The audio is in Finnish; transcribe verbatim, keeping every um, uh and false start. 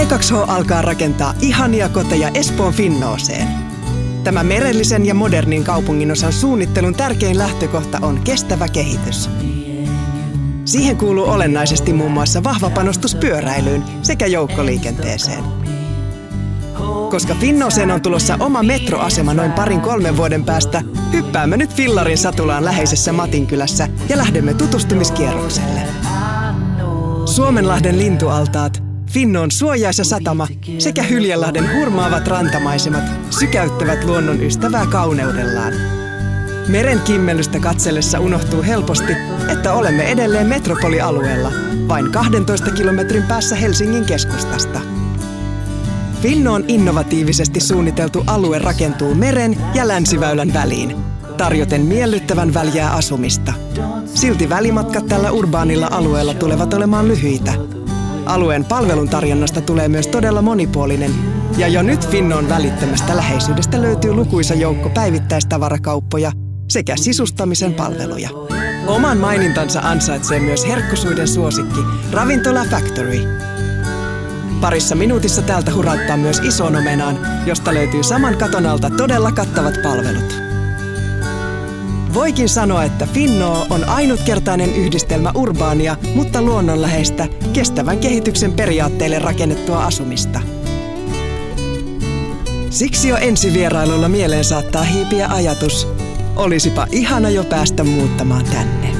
V kaksi H alkaa rakentaa ihania koteja Espoon Finnooseen. Tämä merellisen ja modernin kaupunginosan suunnittelun tärkein lähtökohta on kestävä kehitys. Siihen kuuluu olennaisesti muun muassa vahva panostus pyöräilyyn sekä joukkoliikenteeseen. Koska Finnooseen on tulossa oma metroasema noin parin kolmen vuoden päästä, hyppäämme nyt Fillarin satulaan läheisessä Matinkylässä ja lähdemme tutustumiskierrokselle. Suomenlahden lintualtaat, Finnoon suojaisa satama sekä Hyljelahden hurmaavat rantamaisemat sykäyttävät luonnon ystävää kauneudellaan. Meren kimmelystä katsellessa unohtuu helposti, että olemme edelleen metropolialueella, vain kahdentoista kilometrin päässä Helsingin keskustasta. Finnoon innovatiivisesti suunniteltu alue rakentuu meren ja länsiväylän väliin, tarjoten miellyttävän väljää asumista. Silti välimatkat tällä urbaanilla alueella tulevat olemaan lyhyitä. Alueen palveluntarjonnasta tulee myös todella monipuolinen, ja jo nyt Finnoon välittömästä läheisyydestä löytyy lukuisa joukko päivittäistavarakauppoja sekä sisustamisen palveluja. Oman mainintansa ansaitsee myös herkkusuiden suosikki Ravintola Factory. Parissa minuutissa täältä hurauttaa myös Isoon Omenaan, josta löytyy saman katon alta todella kattavat palvelut. Voikin sanoa, että Finnoo on ainutkertainen yhdistelmä urbaania, mutta luonnonläheistä, kestävän kehityksen periaatteille rakennettua asumista. Siksi jo ensivierailulla mieleen saattaa hiipiä ajatus, olisipa ihana jo päästä muuttamaan tänne.